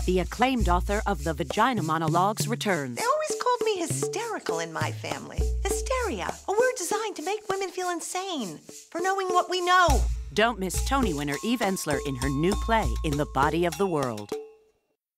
the acclaimed author of the Vagina Monologues returns. They always called me hysterical in my family. Hysteria, a word designed to make women feel insane for knowing what we know. Don't miss Tony winner Eve Ensler in her new play, In the Body of the World.